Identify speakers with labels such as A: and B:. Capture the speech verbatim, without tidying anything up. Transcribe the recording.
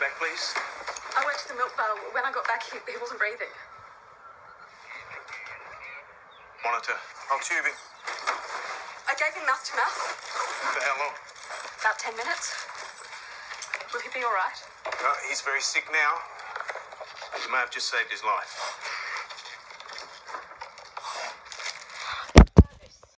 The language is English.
A: back, please?
B: I went to the milk bar. When I got back, he, he wasn't breathing.
A: Monitor. I'll tube him.
B: I gave him mouth to mouth.
A: For how long?
B: About ten minutes. Will he be all right?
A: Uh, he's very sick now. You may have just saved his life.